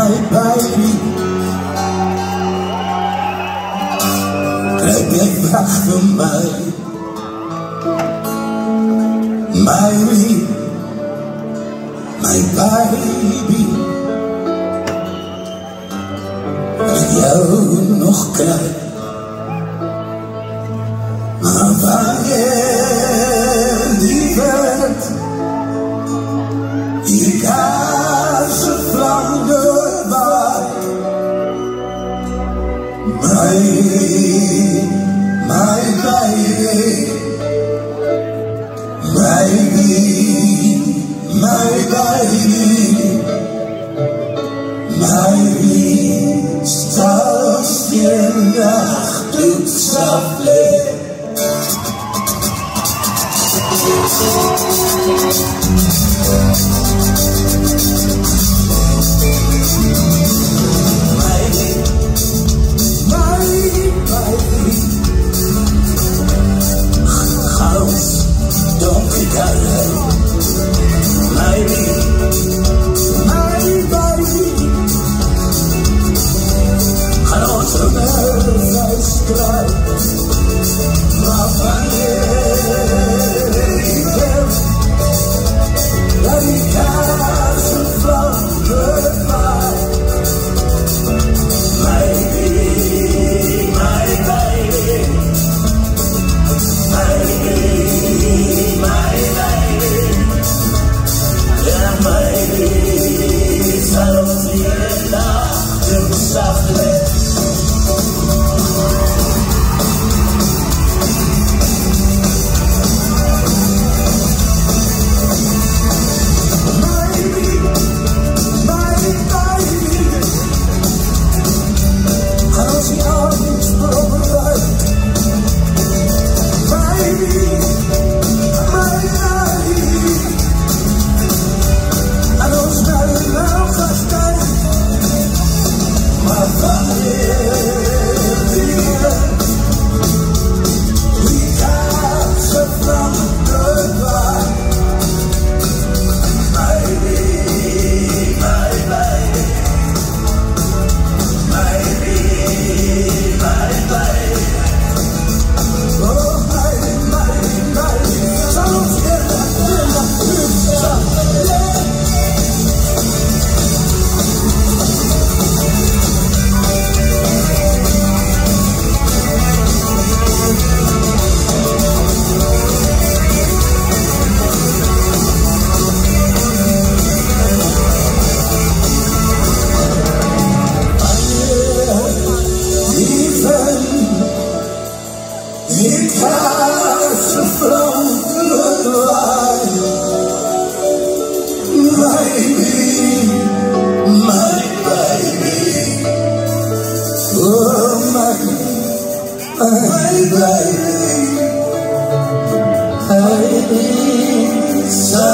my baby. Heb jij vraag van mij? My baby. Ik jou nog krijg, maar wanneer die werd, je kaarse vlam doorwaait. My baby, stars in de nacht doet softly. House, donkey carry. My baby, I don't remember nice cry. My baby, that he has from goodbye. My baby, my baby, my baby, my baby, yeah, my baby, softly and loud, softly. It has a flow of life, my baby, oh my baby,